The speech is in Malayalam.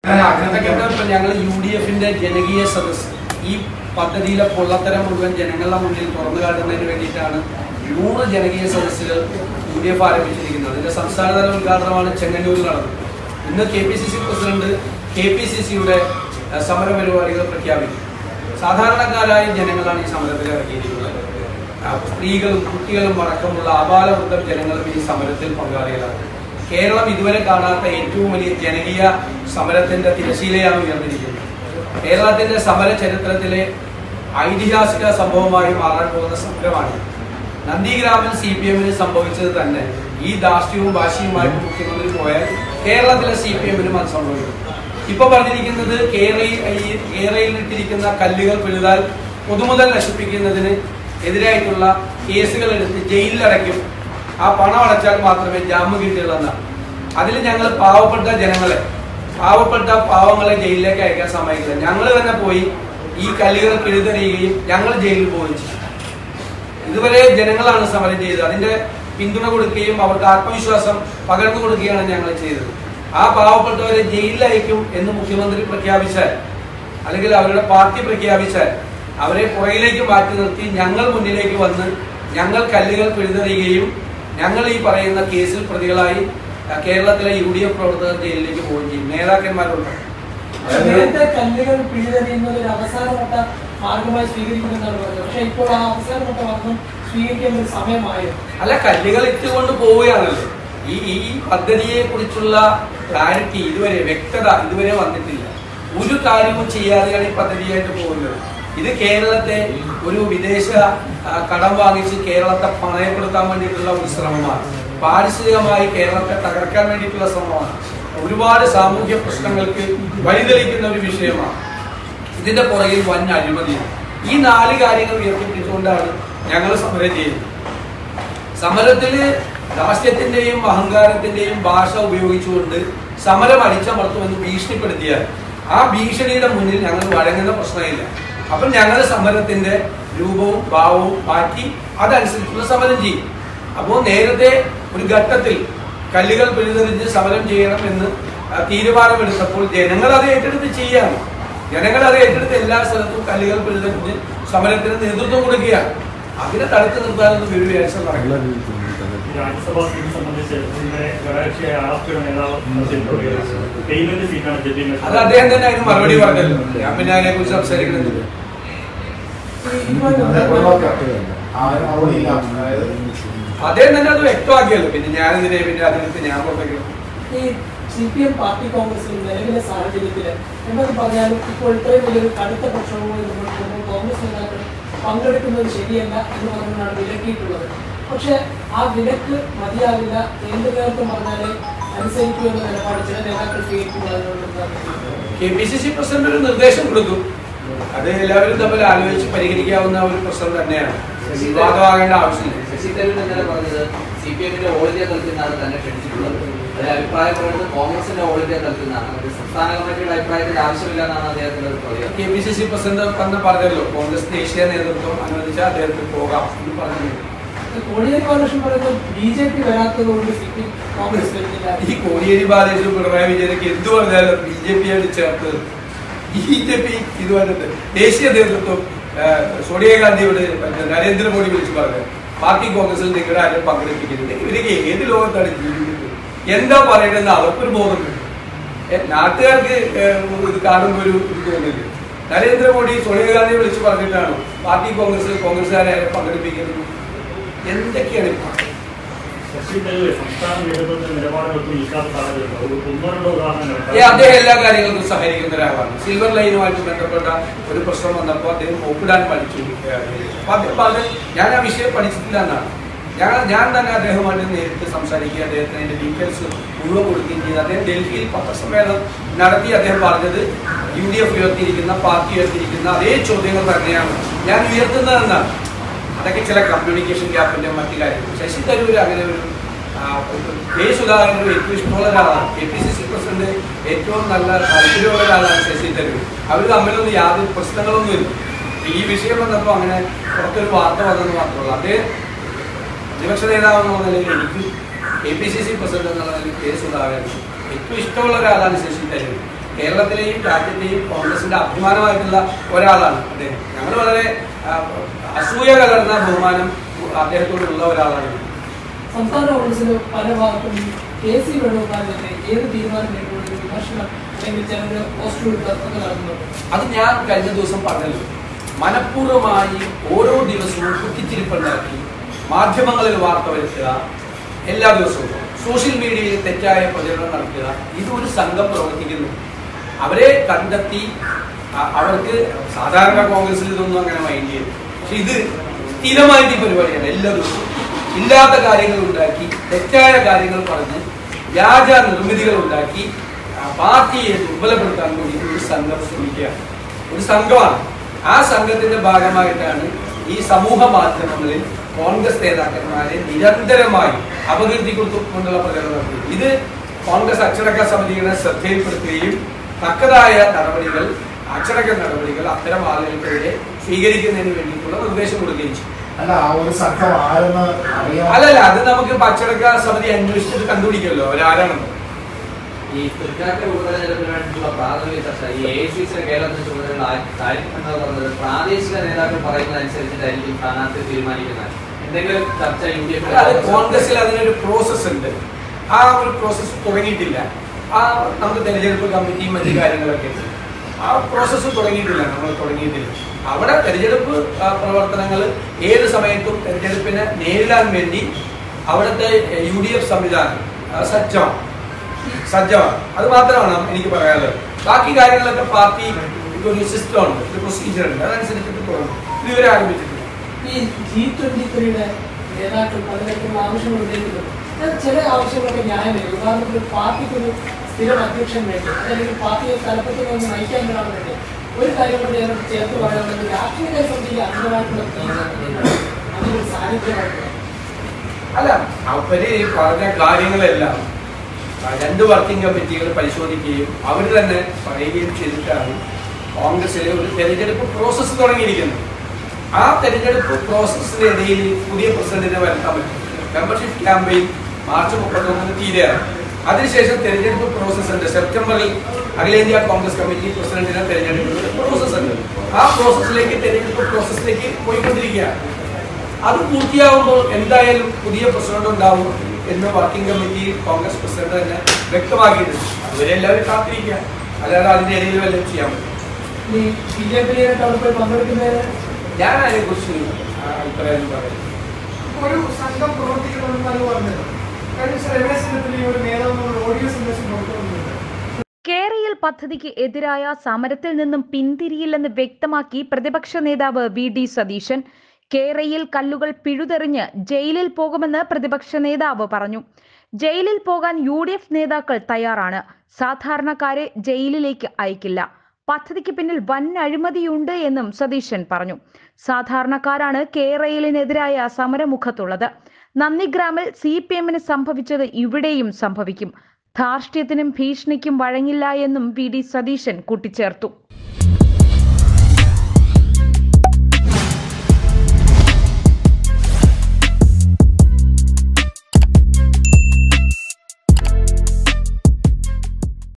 ഞങ്ങൾ UDFന്റെ ജനകീയ സദസ് ഈ പദ്ധതിയിലെ പൊള്ളത്തരം മുഴുവൻ ജനങ്ങളുടെ മുന്നിൽ തുറന്നു കാട്ടുന്നതിന് വേണ്ടിയിട്ടാണ് 100 ജനകീയ സദസ്സുകൾ UDF ആരംഭിച്ചിരിക്കുന്നത്. ഇതിന്റെ സംസ്ഥാനതല ഉദ്ഘാടനമാണ് ചെങ്ങന്നൂരിൽ നടന്നത്. ഇന്ന് KPCC പ്രസിഡന്റ് KPCCയുടെ സമര പരിപാടികൾ പ്രഖ്യാപിക്കും. സാധാരണക്കാരായ ജനങ്ങളാണ് ഈ സമരത്തിൽ ഇറങ്ങിയിരിക്കുന്നത്. സ്ത്രീകളും കുട്ടികളും അടക്കമുള്ള ആബാലവൃദ്ധം ജനങ്ങളും ഈ സമരത്തിൽ പങ്കാളികളാണ്. കേരളം ഇതുവരെ കാണാത്ത ഏറ്റവും വലിയ ജനകീയ സമരത്തിന്റെ തിരശീലയാണ് ഉയർന്നിരിക്കുന്നത്. കേരളത്തിന്റെ സമര ചരിത്രത്തിലെ ഐതിഹാസിക സംഭവമായി മാറാൻ പോകുന്ന സമരമാണ്. നന്ദിഗ്രാമിൽ CPMന് സംഭവിച്ചത് തന്നെ ഈ ധാർഷ്ട്യവും വാശിയുമായിട്ട് മുഖ്യമന്ത്രി പോയാൽ കേരളത്തിലെ CPMനും അത് സംഭവിക്കും. ഇപ്പൊ പറഞ്ഞിരിക്കുന്നത് കേരളയിൽ ഇട്ടിരിക്കുന്ന കല്ലുകൾ പിഴുതാൽ പൊതുമുതൽ നശിപ്പിക്കുന്നതിന് എതിരായിട്ടുള്ള കേസുകൾ എടുത്ത് ജയിലിലടയ്ക്കും. ആ പണം അടച്ചാൽ മാത്രമേ ജാമ്യം കിട്ടുള്ളൂ. അതിൽ ഞങ്ങൾ പാവങ്ങളെ ജയിലിലേക്ക് അയക്കാൻ സമ്മതിക്കില്ല. ഞങ്ങൾ തന്നെ പോയി ഈ കല്ലുകൾ പിഴുതെറിയുകയും ഞങ്ങൾ ജയിലിൽ പോവുകയും ചെയ്യും. ഇതുവരെ ജനങ്ങളാണ് സമരം ചെയ്തത്. അതിന്റെ പിന്തുണ കൊടുക്കുകയും അവർക്ക് ആത്മവിശ്വാസം പകർന്നു കൊടുക്കുകയാണ് ഞങ്ങൾ ചെയ്തത്. ആ പാവപ്പെട്ടവരെ ജയിലിൽ അയക്കും എന്ന് മുഖ്യമന്ത്രി പ്രഖ്യാപിച്ചാൽ, അല്ലെങ്കിൽ അവരുടെ പാർട്ടി പ്രഖ്യാപിച്ചാൽ, അവരെ പുറകിലേക്ക് മാറ്റി നിർത്തി ഞങ്ങൾ മുന്നിലേക്ക് വന്ന് ഞങ്ങൾ കല്ലുകൾ പിഴുതെറിയുകയും ഞങ്ങൾ ഈ പറയുന്ന കേസിൽ പ്രതികളായി കേരളത്തിലെ UDF പ്രവർത്തകർ ജയിലിലേക്ക് പോവുകയും ചെയ്യും. നേതാക്കന്മാരുണ്ട്. നേരത്തെ കല്ലുകൾ പിഴുതെറിയുന്നത് ഒരു അവസാനഘട്ട മാർഗമായി സ്വീകരിക്കുമെന്നാണ് പറഞ്ഞത്. പക്ഷെ ഇപ്പോൾ ആ അവസാനഘട്ട മാർഗം സ്വീകരിക്കേണ്ട ഒരു സമയമായിരുന്നു. അല്ല, കല്ലുകൾ ഇട്ടുകൊണ്ട് പോവുകയാണല്ലോ. ഈ പദ്ധതിയെ കുറിച്ചുള്ള ക്ലാരിറ്റി വ്യക്തത ഇതുവരെ വന്നിട്ടില്ല. ഒരു കാര്യവും ചെയ്യാതെയാണ് ഈ പദ്ധതിയായിട്ട് പോകുന്നത്. ഇത് കേരളത്തെ ഒരു വിദേശ കടം വാങ്ങിച്ച് കേരളത്തെ പണയപ്പെടുത്താൻ വേണ്ടിയിട്ടുള്ള ഒരു ശ്രമമാണ്. പാരിസ്ഥിതികമായി കേരളത്തെ തകർക്കാൻ വേണ്ടിയിട്ടുള്ള ശ്രമമാണ്. ഒരുപാട് സാമൂഹ്യ പ്രശ്നങ്ങൾക്ക് വഴിതെളിക്കുന്ന ഒരു വിഷയമാണ്. ഇതിന്റെ പുറകിൽ വൻ അഴിമതിയാണ്. ഈ 4 കാര്യങ്ങൾ ഉയർത്തിപ്പിടിച്ചുകൊണ്ടാണ് ഞങ്ങൾ സമരം ചെയ്യുന്നത്. സമരത്തില് രാഷ്ട്രീയത്തിന്റെയും അഹങ്കാരത്തിന്റെയും ഭാഷ ഉപയോഗിച്ചുകൊണ്ട് സമരം അടിച്ചമർത്തുമെന്ന് ഭീഷണിപ്പെടുത്തിയാൽ ആ ഭീഷണിയുടെ മുന്നിൽ ഞങ്ങൾ വഴങ്ങുന്ന പ്രശ്നമില്ല. അപ്പം ഞങ്ങൾ സമരത്തിന്റെ രൂപവും ഭാവവും മാറ്റി അതനുസരിച്ചുള്ള സമരം ചെയ്യും. അപ്പോൾ നേരത്തെ ഒരു ഘട്ടത്തിൽ കല്ലുകൾ പിഴുതെറിഞ്ഞ് സമരം ചെയ്യണം എന്ന് തീരുമാനമെടുത്തപ്പോൾ ജനങ്ങൾ അത് ഏറ്റെടുത്ത് ചെയ്യാണ്. ജനങ്ങൾ അത് ഏറ്റെടുത്ത് എല്ലാ സ്ഥലത്തും കല്ലുകൾ പിഴുതെറിഞ്ഞ് സമരത്തിന് നേതൃത്വം കൊടുക്കുകയാണ്. അതിനെ തടുത്തു നിർത്താനൊന്നും ഒരു വ്യാഴ്ച നടക്കില്ല. അത് അദ്ദേഹം തന്നെ അതിന് മറുപടി പറഞ്ഞല്ലോ. ഞാൻ പിന്നെ അതിനെ കുറിച്ച് സംസാരിക്കുന്നില്ല. അദ്ദേഹം തന്നെ അത് വ്യക്തമാക്കിയല്ലോ. പിന്നെ ഞാനെതിരെ പിന്നെ അതിനകത്ത് ഞാൻ പുറത്തേക്കും. ഈ CPM പാർട്ടി കോൺഗ്രസിൽ നിലവിലെ സാഹചര്യത്തിൽ എന്തൊക്കെ പറഞ്ഞാലും ഇപ്പോൾ ഇത്രയും വലിയൊരു കടുത്ത പ്രക്ഷോഭവുമായി മുന്നോട്ട് കോൺഗ്രസ് നേതാക്കൾ പങ്കെടുക്കുന്നത് ശരിയല്ല എന്ന് പറഞ്ഞാണ് വിലക്കിയിട്ടുള്ളത്. പക്ഷെ ആ വിലക്ക് മതിയാവില്ല, എന്ത് നേരത്തും പറഞ്ഞാലേ അനുസരിക്കൂ എന്ന നിലപാട് ചില നേതാക്കൾ സ്വീകരിക്കുന്നതിനോട് KPCC പ്രസിഡന്റ് ഒരു നിർദ്ദേശം കൊടുത്തു. അത് എല്ലാവരും തമ്മിൽ ആലോചിച്ച് പരിഹരിക്കാവുന്ന ഒരു പ്രശ്നം തന്നെയാണ്. വിവാദമാകേണ്ട ആവശ്യമില്ല. ശശി തരൂർ എന്നാണ് പറഞ്ഞത് CPMന്റെ ഓൾ ഇന്ത്യ തലത്തിൽ നിന്നാണ് തന്നെ ക്ഷണിച്ചിട്ടുള്ളത്. അതിൽ അഭിപ്രായം പറയുന്നത് കോൺഗ്രസിന്റെ ഓൾ ഇന്ത്യ തലത്തിൽ നിന്നാണ്. സംസ്ഥാന കമ്മിറ്റിയുടെ അഭിപ്രായത്തിന്റെ ആവശ്യമില്ല എന്നാണ് അദ്ദേഹത്തിന്റെ പറയുന്നത്. KPCC പ്രസിഡന്റ് പറഞ്ഞല്ലോ, കോൺഗ്രസ് ദേശീയ നേതൃത്വം അനുവദിച്ചാൽ അദ്ദേഹത്തിന് പോകാം എന്ന് പറഞ്ഞു. കോടിയേരി ബാലകൃഷ്ണൻ പറയുന്നത് BJP വരാത്തതുകൊണ്ട് കോൺഗ്രസ് ഈ കോടിയേരി ബാലകൃഷ്ണൻ പിണറായി വിജയനൊക്കെ എന്ത് പറഞ്ഞാലും BJP ആയിട്ട് ചേർത്ത് BJP ഇതുമായിട്ട് ദേശീയ നേതൃത്വം സോണിയാഗാന്ധിയോട് നരേന്ദ്രമോദി വിളിച്ച് പറഞ്ഞു പാർട്ടി കോൺഗ്രസിൽ നിങ്ങളുടെ ആരും പങ്കെടുപ്പിക്കുന്നില്ല. ഇവരൊക്കെ ഏത് ലോകത്താണ് ജീവിക്കുന്നത്? എന്താ പറയണമെന്ന് അവർക്കൊരു ബോധമുണ്ട്. നാട്ടുകാർക്ക് ഇത് കാണുമ്പോൾ ഒരു ഇത് തോന്നില്ല. നരേന്ദ്രമോദി സോണിയാഗാന്ധിയെ വിളിച്ച് പറഞ്ഞിട്ടാണ് പാർട്ടി കോൺഗ്രസ്സുകാരെ പങ്കെടുപ്പിക്കുന്നത്. എന്തൊക്കെയാണ് ഇപ്പൊ? അദ്ദേഹം എല്ലാ കാര്യങ്ങൾക്കും സഹകരിക്കുന്ന ഒരാളാണ്. സിൽവർ ലൈനുമായിട്ട് ബന്ധപ്പെട്ട ഒരു പ്രശ്നം വന്നപ്പോൾ അദ്ദേഹം ഒപ്പിടാൻ പഠിച്ചു. ഞാൻ ആ വിഷയം പഠിച്ചിട്ടില്ല എന്നാണ്. ഞാൻ തന്നെ അദ്ദേഹമായിട്ട് നേരിട്ട് സംസാരിക്കുക, അദ്ദേഹത്തിന് അതിന്റെ ഡീറ്റെയിൽസ് മുഴുവൻ കൊടുക്കുകയും ചെയ്ത് അദ്ദേഹം ഡൽഹിയിൽ പത്രസമ്മേളനം നടത്തി അദ്ദേഹം പറഞ്ഞത് UDF ഉയർത്തിയിരിക്കുന്ന പാർട്ടി ഉയർത്തിയിരിക്കുന്ന അതേ ചോദ്യങ്ങൾ തന്നെയാണ് ഞാൻ ഉയർത്തുന്നതെന്നാണ്. അതൊക്കെ ചില കമ്മ്യൂണിക്കേഷൻ ഗ്യാപ്പിന്റെ മറ്റു കാര്യങ്ങൾ. ശശി തരൂർ അങ്ങനെ ഒരു സുധാകരൻ ഏറ്റവും ഇഷ്ടമുള്ള ഒരാളാണ്. KPCC പ്രസിഡന്റ് ഏറ്റവും നല്ല താല്പര്യമുള്ള ഒരാളാണ് ശശി തരൂർ. അവർ തമ്മിലൊന്നും യാതൊരു പ്രശ്നങ്ങളൊന്നുമില്ല. ഈ വിഷയം വന്നപ്പോൾ അങ്ങനെ പുറത്തൊരു വാർത്ത വന്നെന്ന് മാത്രമല്ല. അദ്ദേഹം പ്രതിപക്ഷ നേതാവെന്നുള്ള നിലയിൽ എനിക്ക് KPCC പ്രസിഡന്റ് എന്നുള്ള നിലയിൽ സുധാകരൻ ഏറ്റവും ഇഷ്ടമുള്ള ഒരാളാണ് ശശി തരൂർ. കേരളത്തിലെയും രാജ്യത്തെയും കോൺഗ്രസിന്റെ അഭിമാനമായിട്ടുള്ള ഒരാളാണ് അദ്ദേഹം. ഞങ്ങൾ വളരെ അസൂയ കലർന്ന ബഹുമാനം അദ്ദേഹത്തോടുള്ള ഒരാളാണ്. സംസ്ഥാന കോൺഗ്രസിന് പല ഭാഗത്തും KC വേണുഗോപാലിന്റെ ഏത് തീരുമാനം വിമർശനം അല്ലെങ്കിൽ ചിലരുടെ പോസ്റ്റുകൾ നടത്തുന്നുണ്ട്. അത് ഞാൻ കഴിഞ്ഞ ദിവസം പറഞ്ഞല്ലോ, മനഃപൂർവ്വമായി ഓരോ ദിവസവും കുത്തിത്തിരിപ്പുണ്ടാക്കി മാധ്യമങ്ങളിൽ വാർത്ത വരുത്തുക, എല്ലാ ദിവസവും സോഷ്യൽ മീഡിയയിൽ തെറ്റായ പ്രചരണം നടത്തുക. ഇതൊരു സംഘം പ്രവർത്തിക്കുന്നു. അവരെ കണ്ടെത്തി അവർക്ക് സാധാരണ കോൺഗ്രസിൽ ഇതൊന്നും അങ്ങനെ മൈൻഡ് ചെയ്യും. പക്ഷെ ഇത് സ്ഥിരമായിട്ട് ഈ പരിപാടിയാണ്. എല്ലാ ദിവസവും ഇല്ലാത്ത കാര്യങ്ങൾ ഉണ്ടാക്കി, തെറ്റായ കാര്യങ്ങൾ പറഞ്ഞ് വ്യാജ നിർമ്മിതികൾ ഉണ്ടാക്കി പാർട്ടിയെ ദുർബലപ്പെടുത്താൻ വേണ്ടി ഒരു സംഘം ശ്രമിക്കുകയാണ്. ഒരു സംഘമാണ്. ആ സംഘത്തിന്റെ ഭാഗമായിട്ടാണ് ഈ സമൂഹ മാധ്യമങ്ങളിൽ കോൺഗ്രസ് നേതാക്കന്മാരെ നിരന്തരമായി അപകീർത്തിക്കൊണ്ടുള്ള പ്രചരണം നടത്തുന്നത്. ഇത് കോൺഗ്രസ് അച്ചടക്ക സമിതിയുടെ ശ്രദ്ധയിൽപ്പെടുത്തുകയും തക്കതായ നടപടികൾ, അച്ചടക്ക നടപടികൾ അത്തരം ആളുകൾക്കെതിരെ സ്വീകരിക്കുന്നതിന് വേണ്ടിയിട്ടുള്ള നിർദ്ദേശം കൊടുക്കുകയും ചെയ്യും. അല്ലല്ല, അത് നമുക്ക് അച്ചടക്ക സമിതി അന്വേഷിച്ചിട്ട് കണ്ടുപിടിക്കുമല്ലോ അവരാരാണെന്ന്. ഈ തൃക്കാക്കര ഉപതെരഞ്ഞെടുപ്പിന് വേണ്ടിയിട്ടുള്ള പ്രാഥമിക ചർച്ച ഈ AICC കേരളത്തിന്റെ ചുമതല എന്ന് പറഞ്ഞത് പ്രാദേശിക നേതാക്കൾ പറയുന്നതനുസരിച്ചിട്ടായിരിക്കും സ്ഥാനാർത്ഥി തീരുമാനിക്കുന്നത്. എന്തെങ്കിലും ചർച്ച കോൺഗ്രസിൽ അതിനൊരു പ്രോസസ് ഉണ്ട്. ആ ഒരു പ്രോസസ് തുടങ്ങിയിട്ടില്ല. നമുക്ക് തെരഞ്ഞെടുപ്പ് കമ്മിറ്റിയും മറ്റു കാര്യങ്ങളൊക്കെ ഉണ്ട്. ആ പ്രോസസ്സ് തുടങ്ങിയിട്ടില്ല. നമ്മൾ തുടങ്ങിയിട്ടില്ല. അവിടെ തെരഞ്ഞെടുപ്പ് പ്രവർത്തനങ്ങൾ ഏത് സമയത്തും തെരഞ്ഞെടുപ്പിനെ നേരിടാൻ വേണ്ടി അവിടുത്തെ UDF സംവിധാനം സജ്ജമാണ്. അത് മാത്രമാണ് എനിക്ക് പറയാനുള്ളത്. ബാക്കി കാര്യങ്ങളൊക്കെ പാർട്ടി ഒരു സിസ്റ്റം ഉണ്ട്, ഒരു പ്രൊസീജിയർ ഉണ്ട്. അതനുസരിച്ചിട്ട് തുടങ്ങും. ഇതുവരെ ആരംഭിച്ചിട്ടില്ല. ഈ G23 നേതാക്കൾ പലതരത്തിലുള്ള ആവശ്യങ്ങൾ ഉന്നയിക്കുന്നുണ്ട്. ചില ആവശ്യങ്ങളൊക്കെ ന്യായമില്ല. ഉദാഹരണത്തിന് പാർട്ടിക്കൊരു സ്ഥിരം അധ്യക്ഷൻ വേണ്ടി, അല്ലെങ്കിൽ പാർട്ടിയെ തലപ്പത്തിൽ നിന്ന് നയിക്കാൻ വരാൻ വേണ്ടി ഒരു കാര്യം കൊണ്ട് ഞാൻ ചേർത്ത് പറയുന്നത് രാഷ്ട്രീയ സമിതിയിൽ അംഗമായിട്ടുള്ള അതിനൊരു സാന്നിധ്യമായിട്ടുള്ള അല്ല, അവര് പറഞ്ഞ കാര്യങ്ങളെല്ലാം 2 വർക്കിംഗ് കമ്മിറ്റികൾ പരിശോധിക്കുകയും അവർ തന്നെ പറയുകയും ചെയ്തിട്ടാണ് കോൺഗ്രസിലെ ഒരു തെരഞ്ഞെടുപ്പ് പ്രോസസ്സ് തുടങ്ങിയിരിക്കുന്നത്. ആ തെരഞ്ഞെടുപ്പ് പ്രോസസ്സിനിടയിൽ പുതിയ പ്രസിഡന്റിനെ വരുത്താൻ പറ്റും. മെമ്പർഷിപ്പ് ക്യാമ്പയിൻ മാർച്ച് 31 തീരെയാണ്. അതിനുശേഷം തെരഞ്ഞെടുപ്പ് പ്രോസസ്സ് ഉണ്ട്. സെപ്റ്റംബറിൽ അഖിലേന്ത്യാ കോൺഗ്രസ് കമ്മിറ്റി പ്രസിഡന്റിനെ തെരഞ്ഞെടുക്കുന്ന പ്രോസസ്സ് ഉണ്ട്. ആ തെരഞ്ഞെടുപ്പ് പ്രോസസ്സിലേക്ക് പോയിക്കൊണ്ടിരിക്കുകയാണ്. അത് പൂർത്തിയാകുമ്പോൾ എന്തായാലും പുതിയ പ്രസിഡന്റ് ഉണ്ടാവും എന്ന് വർക്കിംഗ് കമ്മിറ്റി കോൺഗ്രസ് പ്രസിഡന്റ് തന്നെ വ്യക്തമാക്കിയിട്ടുണ്ട്. അതുവരെ എല്ലാവരും കാത്തിരിക്കുക. അല്ലാതെ അതിന്റെ ഇടയിൽ വല്ലതും ചെയ്യാൻ പറ്റും. ഞാൻ അതിനെക്കുറിച്ച് അഭിപ്രായം പറയുന്നത് ഒരു സംഘം പ്രവർത്തിക്കണമെന്നാണ് പറഞ്ഞത്. കേരയിൽ പദ്ധതിക്ക് എതിരായ സമരത്തിൽ നിന്നും പിന്തിരിയില്ലെന്ന് വ്യക്തമാക്കി പ്രതിപക്ഷ നേതാവ് VD സതീശൻ. കേരയിൽ കല്ലുകൾ പിഴുതെറിഞ്ഞ് ജയിലിൽ പോകുമെന്ന് പ്രതിപക്ഷ നേതാവ് പറഞ്ഞു. ജയിലിൽ പോകാൻ UDF നേതാക്കൾ തയ്യാറാണ്. സാധാരണക്കാരെ ജയിലിലേക്ക് അയക്കില്ല. പദ്ധതിക്ക് പിന്നിൽ വൻ അഴിമതിയുണ്ട് എന്നും സതീശൻ പറഞ്ഞു. സാധാരണക്കാരാണ് കേരളിനെതിരായ സമരമുഖത്തുള്ളത്. നന്ദിഗ്രാമിൽ CPM-ന് സംഭവിച്ചത് ഇവിടെയും സംഭവിക്കും. ധാർഷ്ട്യത്തിനും ഭീഷണിക്കും വഴങ്ങില്ല എന്നും VD സതീശൻ കൂട്ടിച്ചേർത്തു.